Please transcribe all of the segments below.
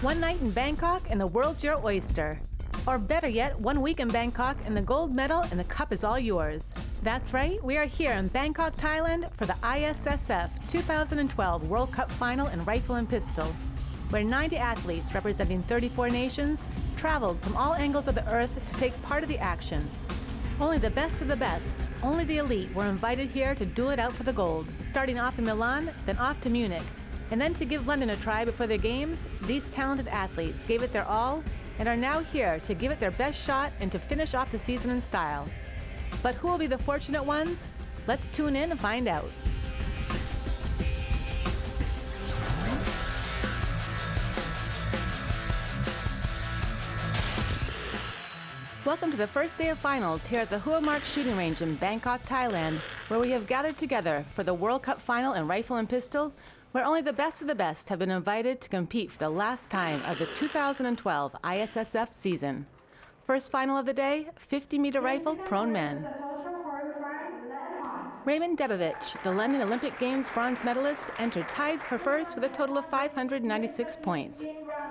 One night in Bangkok and the world's your oyster. Or better yet, 1 week in Bangkok and the gold medal and the cup is all yours. That's right, we are here in Bangkok, Thailand for the ISSF 2012 World Cup Final in Rifle and Pistol, where 90 athletes representing 34 nations traveled from all angles of the earth to take part of the action. Only the best of the best, only the elite were invited here to duel it out for the gold, starting off in Milan, then off to Munich. And then to give London a try before the Games, these talented athletes gave it their all and are now here to give it their best shot and to finish off the season in style. But who will be the fortunate ones? Let's tune in and find out. Welcome to the first day of finals here at the Hua Mark Shooting Range in Bangkok, Thailand, where we have gathered together for the World Cup Final in Rifle and Pistol, where only the best of the best have been invited to compete for the last time of the 2012 ISSF season. First final of the day, 50-meter rifle prone men. Raymond Debevich, the London Olympic Games bronze medalist, entered tied for first with a total of 596 points.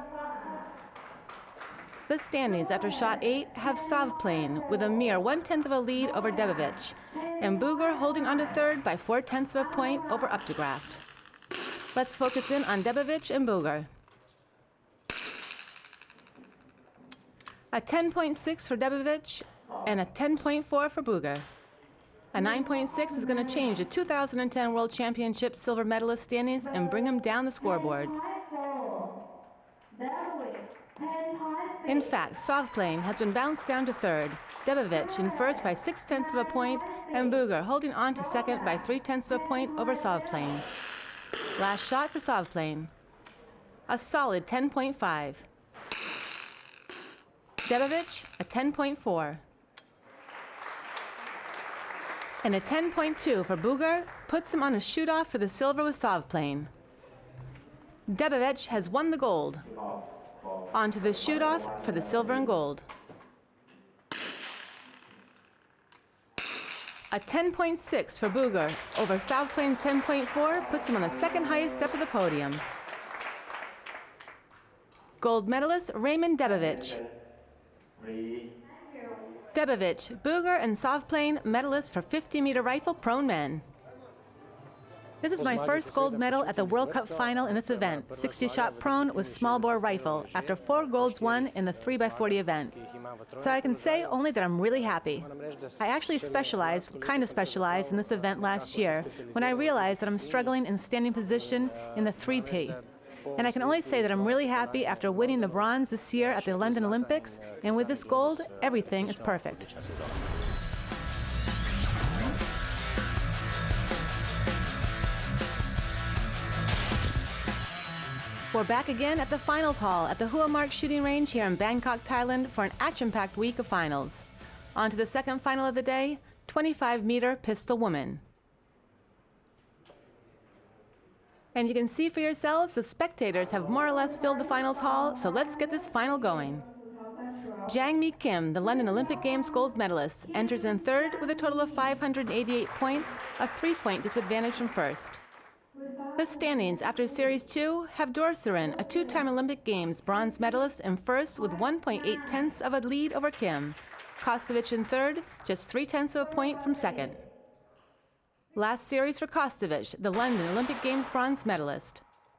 The standings after shot 8 have Savplain with a mere 1/10 of a lead over Debevich, and Buger holding on to third by 4/10 of a point over Updegraft. Let's focus in on Debevich and Buger. A 10.6 for Debevich and a 10.4 for Buger. A 9.6 is going to change the 2010 World Championship silver medalist standings and bring them down the scoreboard. In fact, Savplain has been bounced down to third, Debevich in first by 6/10 of a point, and Buger holding on to second by 3/10 of a point over Savplain. Last shot for Savplain. A solid 10.5. Debevich, a 10.4. And a 10.2 for Buger puts him on a shoot-off for the silver with Savplain. Debevich has won the gold. On to the shoot-off for the silver and gold. A 10.6 for Buger over Savplain's 10.4 puts him on the second highest step of the podium. Gold medalist Raymond Debevich. Debevich, Buger, and Savplain medalists for 50-meter rifle prone men. This is my first gold medal at the World Cup Final in this event, 60-shot prone with small bore rifle, after 4 golds won in the 3x40 event. So I can say only that I'm really happy. I actually kind of specialized in this event last year when I realized that I'm struggling in standing position in the 3P. And I can only say that I'm really happy after winning the bronze this year at the London Olympics, and with this gold, everything is perfect. We're back again at the finals hall at the Hua Mark Shooting Range here in Bangkok, Thailand for an action-packed week of finals. On to the second final of the day, 25-meter pistol woman. And you can see for yourselves, the spectators have more or less filled the finals hall, so let's get this final going. Jang Mi Kim, the London Olympic Games gold medalist, enters in third with a total of 588 points, a 3-point disadvantage from first. The standings after Series 2 have Dorsarin, a 2-time Olympic Games bronze medalist, in first with 1.8 of a lead over Kim. Kostovich in third, just 3/10 of a point from second. Last series for Kostovich, the London Olympic Games bronze medalist.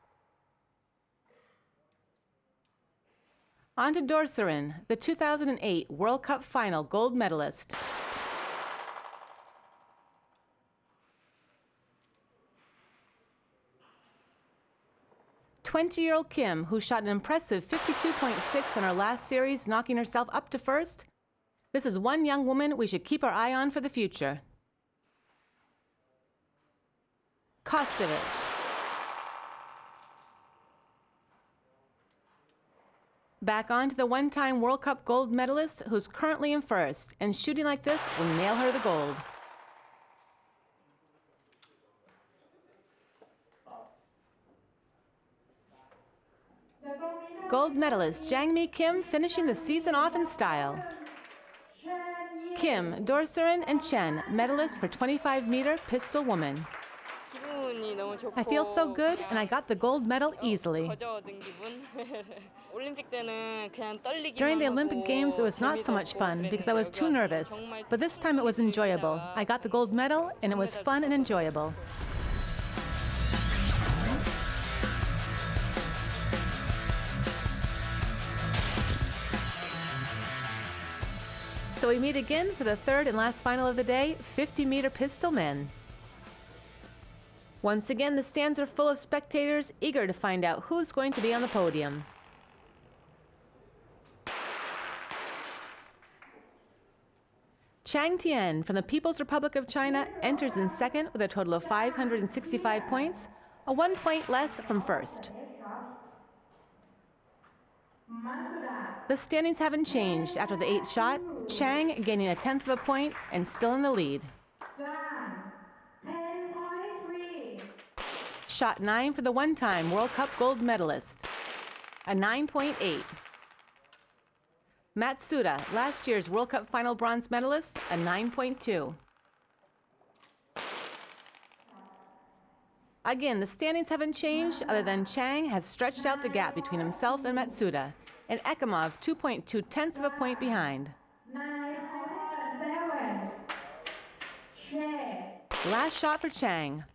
On to Dorsarin, the 2008 World Cup Final gold medalist. '20-year-old Kim, who shot an impressive 52.6 on her last series, knocking herself up to first. This is one young woman we should keep our eye on for the future. Kostovich. Back on to the one-time World Cup gold medalist who's currently in first, and shooting like this will nail her the gold. Gold medalist Jang Mi Kim finishing the season off in style. Kim, Dorsarin, and Chen, medalists for 25-meter pistol woman. I feel so good, and I got the gold medal easily. During the Olympic Games, it was not so much fun because I was too nervous, but this time it was enjoyable. I got the gold medal, and it was fun and enjoyable. So we meet again for the third and last final of the day, 50-meter pistol men. Once again, the stands are full of spectators eager to find out who's going to be on the podium. Chang Tian from the People's Republic of China enters in second with a total of 565 points, a 1 point less from first. The standings haven't changed after the 8th shot, Chang gaining a 1/10 of a point and still in the lead. Shot 9 for the one-time World Cup gold medalist, a 9.8. Matsuda, last year's World Cup final bronze medalist, a 9.2. Again, the standings haven't changed other than Chang has stretched out the gap between himself and Matsuda, and Ekimov 2.2 of a point behind. Last shot for Chang.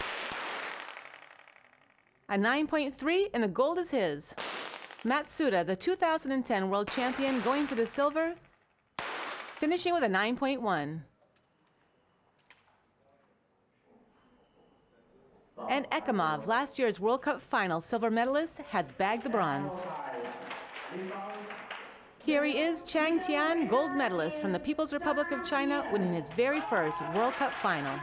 A 9.3 and the gold is his. Matsuda, the 2010 world champion, going for the silver, finishing with a 9.1. And Ekimov, last year's World Cup final silver medalist, has bagged the bronze. Here he is, Chang Tian, gold medalist from the People's Republic of China, winning his very first World Cup final.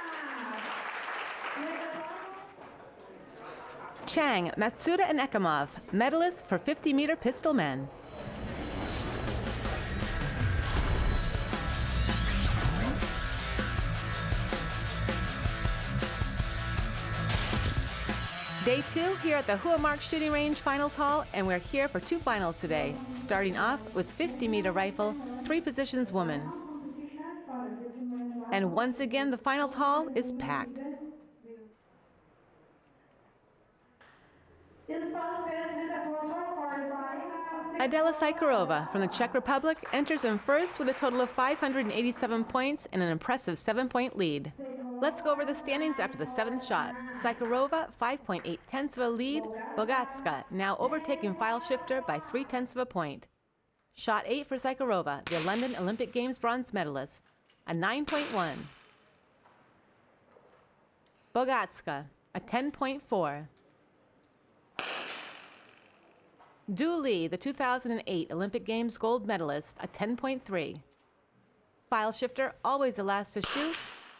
Chang, Matsuda, and Ekimov, medalists for 50-meter pistol men. Day 2 here at the Huamark Shooting Range Finals Hall, and we're here for 2 finals today, starting off with 50-meter rifle, 3 positions woman. And once again, the finals hall is packed. Adela Sykorova from the Czech Republic enters in first with a total of 587 points and an impressive 7-point lead. Let's go over the standings after the 7th shot. Sykorova, 5.8 of a lead. Bogatska now overtaking File Shifter by 3/10 of a point. Shot 8 for Sykorova, the London Olympic Games bronze medalist, a 9.1. Bogatska, a 10.4. Du Li, the 2008 Olympic Games gold medalist, a 10.3. File Shifter, always the last to shoot,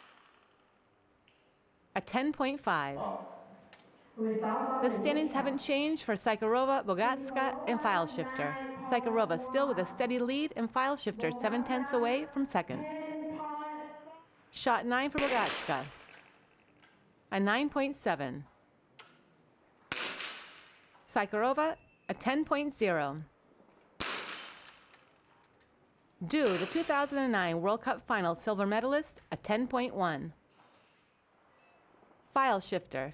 a 10.5. The standings haven't changed for Sykorova, Bogatska, and File Shifter. Sykorova still with a steady lead, and File Shifter 7/10 away from second. Shot 9 for Bogatska, a 9.7. Sykorova, a 10.0. Du, the 2009 World Cup final silver medalist, a 10.1. File Shifter,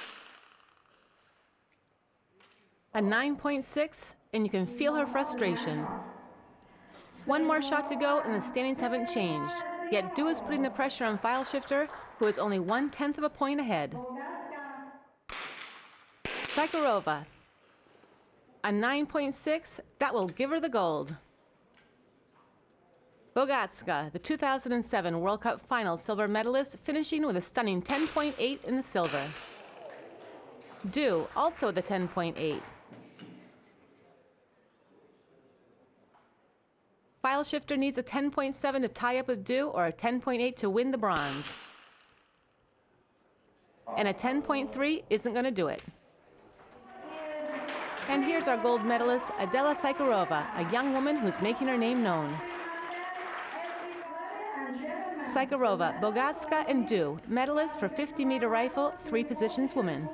a 9.6, and you can feel her frustration. 1 more shot to go and the standings haven't changed, yet Du is putting the pressure on File Shifter, who is only 1/10 of a point ahead. Sykorova, a 9.6, that will give her the gold. Bogatska, the 2007 World Cup final silver medalist, finishing with a stunning 10.8 in the silver. Du, also the 10.8. File Shifter needs a 10.7 to tie up with Du, or a 10.8 to win the bronze. And a 10.3 isn't going to do it. And here's our gold medalist, Adela Sykorova, a young woman who's making her name known. Sykorova, Bogatska, and Du, medalists for 50-meter rifle, 3 positions women.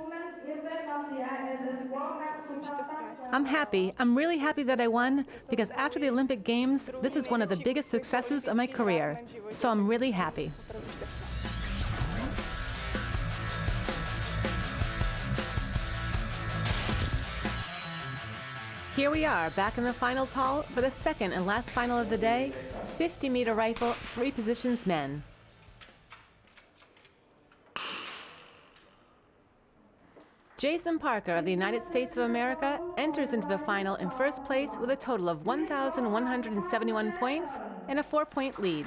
I'm happy. I'm really happy that I won, because after the Olympic Games, this is one of the biggest successes of my career. So I'm really happy. Here we are, back in the finals hall for the second and last final of the day, 50-meter rifle, 3 positions men. Jason Parker of the United States of America enters into the final in first place with a total of 1,171 points and a 4-point lead.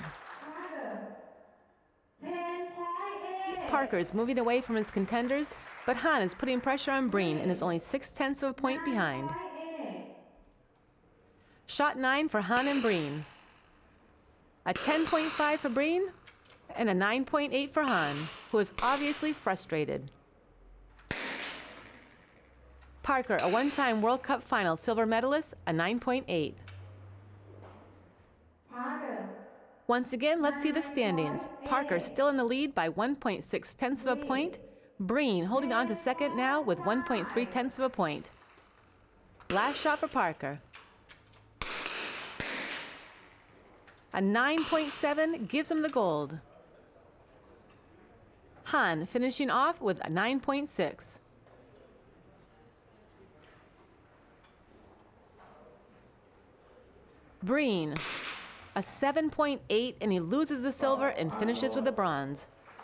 Parker is moving away from his contenders, but Hahn is putting pressure on Breen and is only 0.6 of a point behind. Shot 9 for Hahn and Breen. A 10.5 for Breen and a 9.8 for Hahn, who is obviously frustrated. Parker, a one-time World Cup final silver medalist, a 9.8. Once again, let's see the standings. Parker still in the lead by 1.6 of a point. Breen holding on to second now with 1.3 of a point. Last shot for Parker. A 9.7 gives him the gold. Hahn finishing off with a 9.6. Breen, a 7.8, and he loses the silver and finishes with the bronze.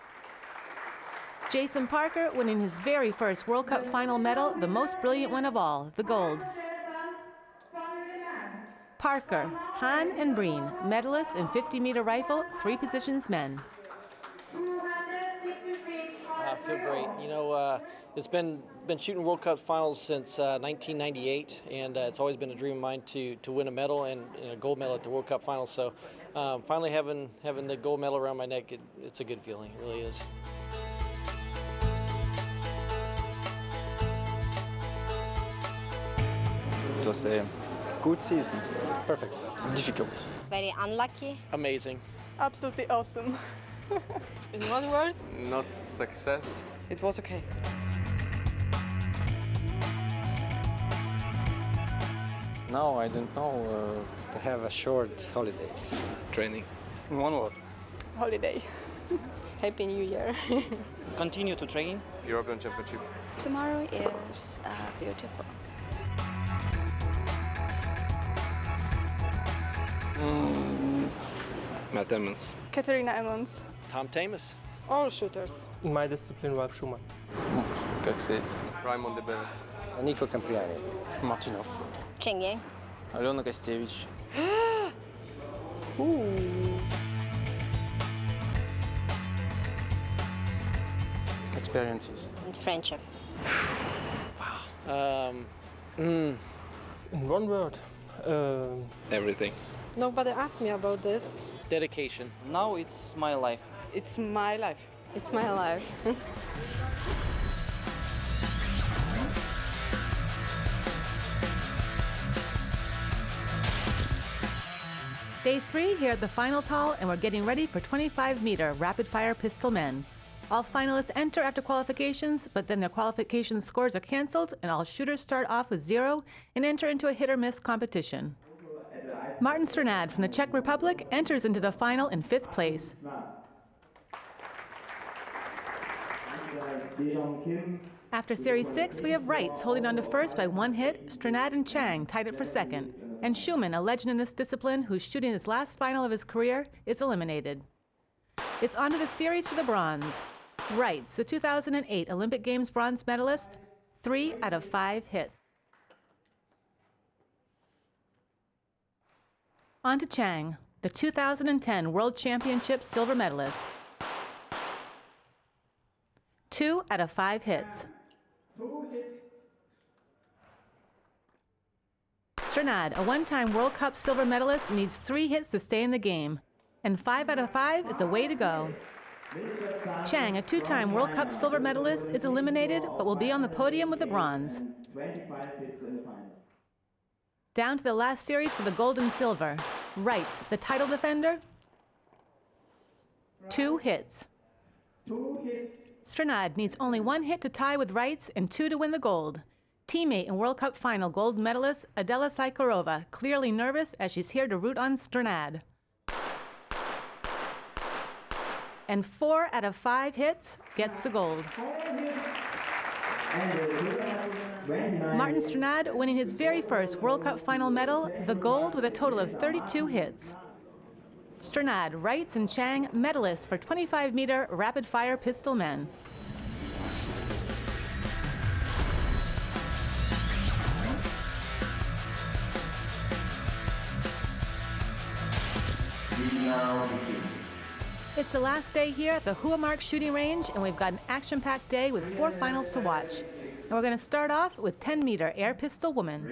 Jason Parker winning his very first World Cup final medal, the most brilliant one of all, the gold. Parker, Hahn, and Breen, medalists in 50-meter rifle, 3 positions men. I feel great. You know, it's been shooting World Cup finals since 1998, and it's always been a dream of mine to win a medal and a gold medal at the World Cup finals. So finally having the gold medal around my neck, it's a good feeling. It really is. It was a good season. Perfect. Difficult. Very unlucky. Amazing. Absolutely awesome. In one word? Not success. It was okay. Now I don't know. To have a short holidays. Training. In one word. Holiday. Happy New Year. Continue to train. European Championship. Tomorrow is beautiful. Matt Emmons. Katarina Emmons. Tom Tamas. All shooters. In my discipline, Ralf Schumann. Как сказать? Raymond Debelec. Nico Campriani. Martinov. Cheng Yang. Алена Костевич. Experiences. And friendship. In one word. Everything. Nobody asked me about this. Dedication. Now it's my life. It's my life. It's my life. Day 3 here at the finals hall, and we're getting ready for 25-meter rapid-fire pistol men. All finalists enter after qualifications, but then their qualification scores are canceled, and all shooters start off with 0 and enter into a hit-or-miss competition. Martin Strnad from the Czech Republic enters into the final in 5th place. After Series 6, we have Reitz holding on to first by 1 hit. Strnad and Chang tied it for second. And Schumann, a legend in this discipline who's shooting his last final of his career, is eliminated. It's on to the series for the bronze. Reitz, the 2008 Olympic Games bronze medalist, 3 out of 5 hits. On to Chang, the 2010 World Championship silver medalist. 2 out of 5 hits. Strnad, a one-time World Cup silver medalist, needs 3 hits to stay in the game, and 5 out of 5 is the way to go. Chang, a 2-time World Cup silver medalist, is eliminated but will be on the podium with the bronze. Down to the last series for the gold and silver. Reitz, the title defender, 2 hits. Strnad needs only 1 hit to tie with Reitz and 2 to win the gold. Teammate and World Cup final gold medalist Adela Saikarova, clearly nervous as she's here to root on Strnad. And 4 out of 5 hits gets the gold. Martin Strnad winning his very first World Cup final medal, the gold, with a total of 32 hits. Strnad, Reitz, and Chang, medalists for 25-meter rapid-fire pistol men. It's the last day here at the Huamark shooting range, and we've got an action-packed day with 4 finals to watch. And we're going to start off with 10-meter air pistol woman.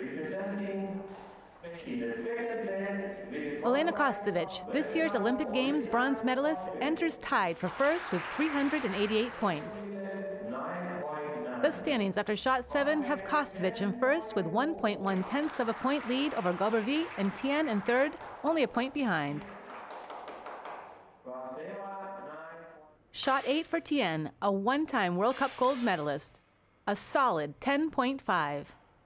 Elena Kostevich, this year's Olympic Games bronze medalist, enters tied for first with 388 points. The standings after shot 7 have Kostevich in first with 1.1 of a point lead over Gobervi, and Tien in third, only a point behind. Shot 8 for Tien, a one-time World Cup gold medalist, a solid 10.5.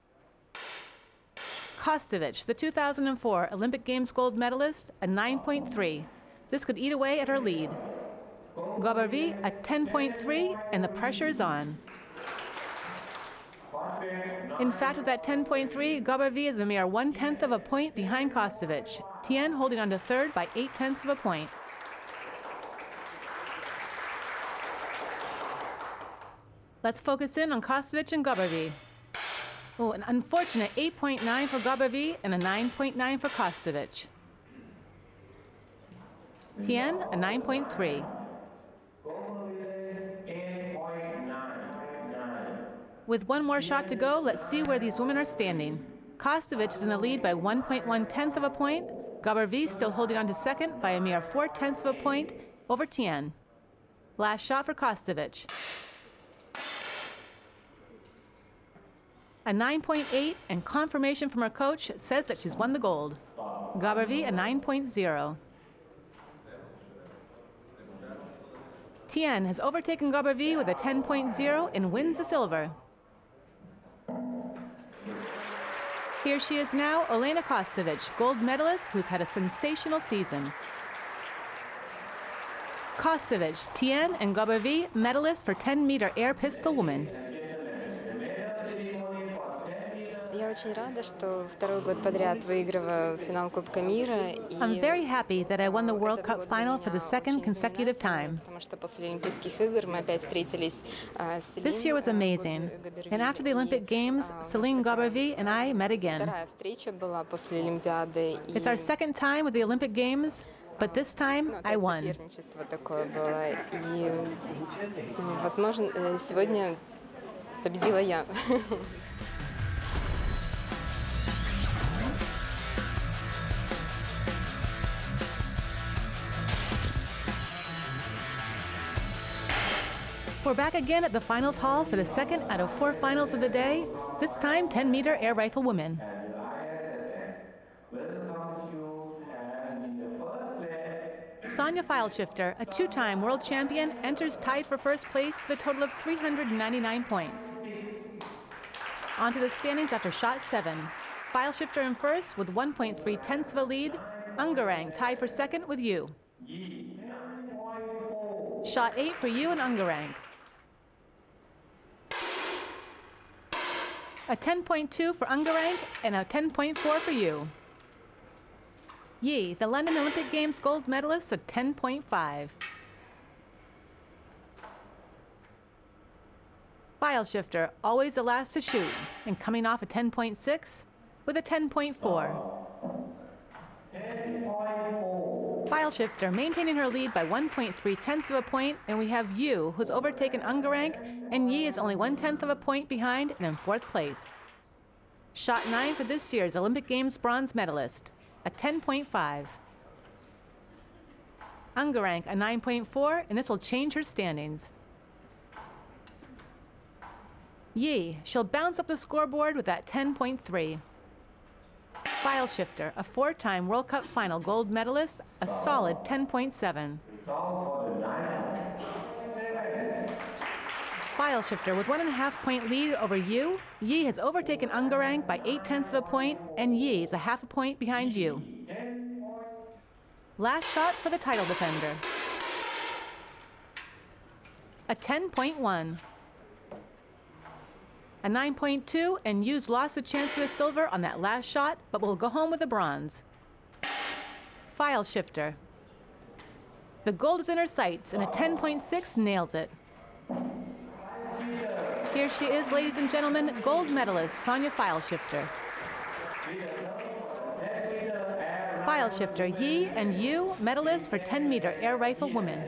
Kostevich, the 2004 Olympic Games gold medalist, a 9.3. This could eat away at her lead. Gobervi, a 10.3, and the pressure is on. In fact, with that 10.3, Gobervi is a mere 1/10 of a point behind Kostevich. Tien holding on to third by 0.8 of a point. Let's focus in on Kostevich and Gobervi. Oh, an unfortunate 8.9 for Gobervi and a 9.9 for Kostevich. Tien, a 9.3. With one more shot to go, let's see where these women are standing. Kostevich is in the lead by 1.1 of a point. Gobervi still holding on to second by a mere 0.4 of a point over Tien. Last shot for Kostevich. A 9.8, and confirmation from her coach says that she's won the gold. Gobervi, a 9.0. Tien has overtaken Gobervi with a 10.0 and wins the silver. Here she is now, Elena Kostevich, gold medalist who's had a sensational season. Kostevich, Tien, and Gobervi, medalists for 10-meter air pistol women. Я очень рада, что второй год подряд выигрываю финал Кубка мира. I'm very happy that I won the World Cup final for the second consecutive time. Потому что после Олимпийских игр мы опять встретились с Селин. This year was amazing, and after the Olympic Games, Celine Gobervi and I met again. Вторая встреча была после Олимпиады. It's our second time with the Olympic Games, but this time I won. Соперничество такое было, и, возможно, сегодня победила я. We're back again at the finals hall for the second out of 4 finals of the day, this time 10-meter air rifle women. Sonja Fileshifter, a 2-time world champion, enters tied for first place with a total of 399 points. On to the standings after shot 7. Fileshifter in first with 1.3 of a lead. Ungarang tied for second with Yu. Shot 8 for Yu and Ungarang. A 10.2 for Ungarang and a 10.4 for Yu. Yi, the London Olympic Games gold medalist, a 10.5. Fileshifter, always the last to shoot, and coming off a 10.6 with a 10.4. Fileshifter maintaining her lead by 1.3 of a point, and we have Yu, who's overtaken Ungarang, and Yi is only 1/10 of a point behind and in 4th place. Shot 9 for this year's Olympic Games bronze medalist, a 10.5. Ungarang, a 9.4, and this will change her standings. Yi, she'll bounce up the scoreboard with that 10.3. Fileshifter, a 4-time World Cup final gold medalist, a solid 10.7. Fileshifter with 1.5 point lead over Yu. Yi has overtaken Ungarang by 0.8 of a point, and Yi is a 0.5 point behind Yu. Last shot for the title defender. A 10.1. A 9.2, and Hughes lost the chance for the silver on that last shot, but will go home with the bronze. File shifter. The gold is in her sights, and a 10.6 nails it. Here she is, ladies and gentlemen, gold medalist Sonia Fileshifter. Fileshifter, Yi and Yu, medalists for 10-meter air rifle women.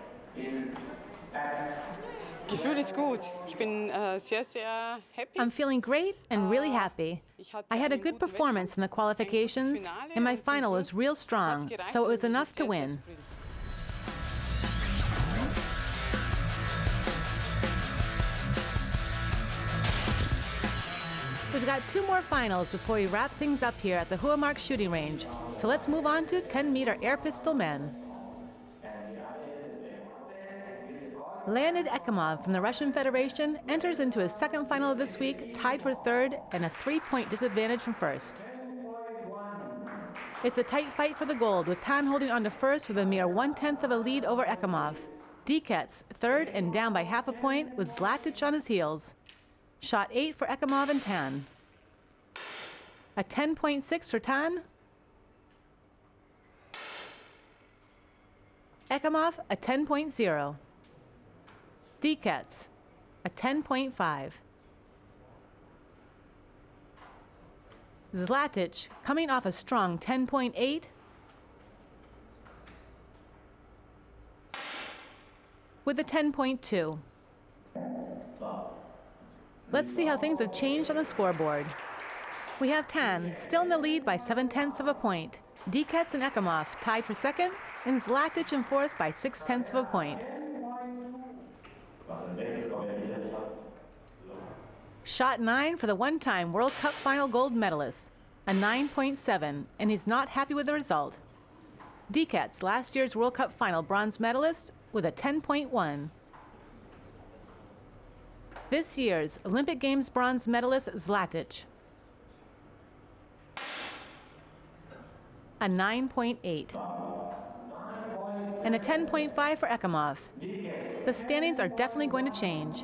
Gefühl ist gut. Ich bin sehr, sehr happy. I'm feeling great and really happy. I had a good performance in the qualifications, and my final was real strong, so it was enough to win. We've got 2 more finals before we wrap things up here at the Huamark shooting range. So let's move on to 10-meter air pistol men. Leonid Ekimov from the Russian Federation enters into his second final of this week, tied for third and a 3-point disadvantage from first. It's a tight fight for the gold, with Tan holding on to first with a mere 1/10 of a lead over Ekimov. Dekets third and down by half a point, with Zlatic on his heels. Shot 8 for Ekimov and Tan. A 10.6 for Tan. Ekimov, a 10.0. Dekets, a 10.5. Zlatic, coming off a strong 10.8. With a 10.2. Let's see how things have changed on the scoreboard. We have Tan still in the lead by 7/10 of a point. Dekets and Ekimov tied for second, and Zlatic in fourth by 6/10 of a point. Shot 9 for the one-time World Cup final gold medalist, a 9.7, and he's not happy with the result. Dekets, last year's World Cup final bronze medalist, with a 10.1. This year's Olympic Games bronze medalist Zlatic, a 9.8. And a 10.5 for Ekimov. The standings are definitely going to change.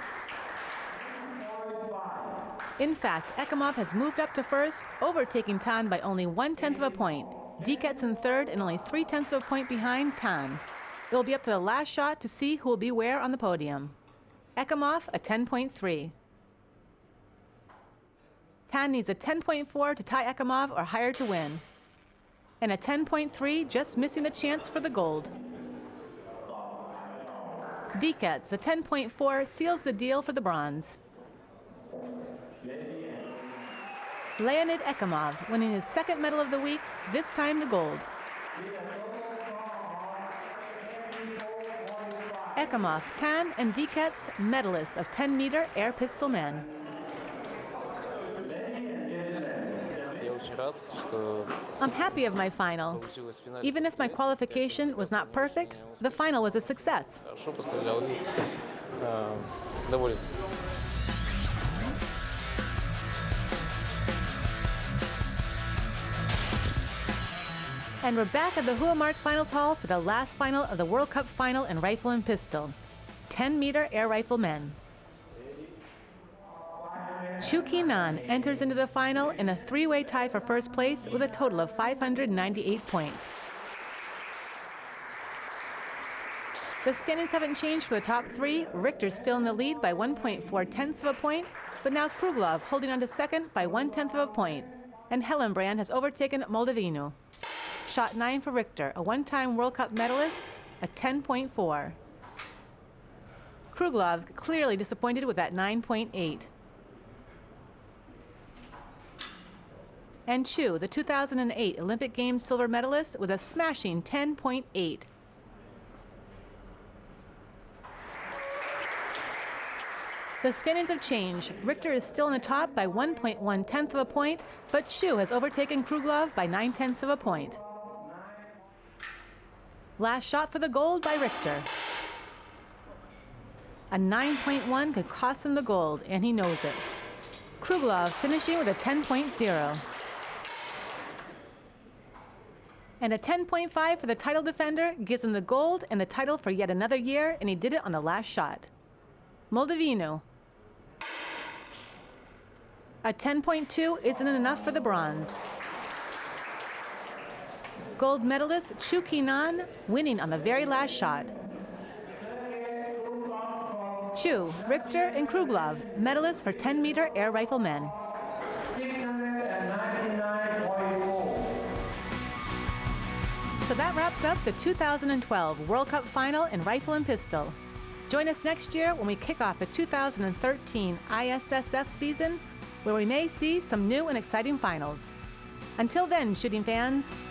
In fact, Ekimov has moved up to first, overtaking Tan by only 1/10 of a point. Dekets in third and only 3/10 of a point behind Tan. It will be up to the last shot to see who will be where on the podium. Ekimov, a 10.3. Tan needs a 10.4 to tie Ekimov or higher to win. And a 10.3, just missing the chance for the gold. Dekets, a 10.4, seals the deal for the bronze. Leonid Ekimov winning his second medal of the week, this time the gold. Ekimov, Tan, and Dekets, medalists of 10-meter air pistol men. I'm happy of my final. Even if my qualification was not perfect, the final was a success. And we're back at the Huamark Finals Hall for the last final of the World Cup final in rifle and pistol. 10-meter air rifle men. Chu Qi-nan enters into the final in a 3-way tie for first place with a total of 598 points. The standings haven't changed for the top 3. Richter's still in the lead by 1.4 of a point, but now Kruglov holding on to second by 1/10 of a point. And Hellenbrand has overtaken Moldavinu. Shot 9 for Richter, a one-time World Cup medalist, a 10.4. Kruglov clearly disappointed with that 9.8. And Chu, the 2008 Olympic Games silver medalist, with a smashing 10.8. The standings have changed. Richter is still in the top by 1.1 of a point, but Chu has overtaken Kruglov by 9/10 of a point. Last shot for the gold by Richter. A 9.1 could cost him the gold, and he knows it. Kruglov finishing with a 10.0. And a 10.5 for the title defender gives him the gold and the title for yet another year, and he did it on the last shot. Moldavinu. A 10.2 isn't enough for the bronze. Gold medalist Chu Ki-nan winning on the very last shot. Chu, Richter, and Kruglov, medalists for 10-meter air rifle men. So that wraps up the 2012 World Cup final in rifle and pistol. Join us next year when we kick off the 2013 ISSF season, where we may see some new and exciting finals. Until then, shooting fans,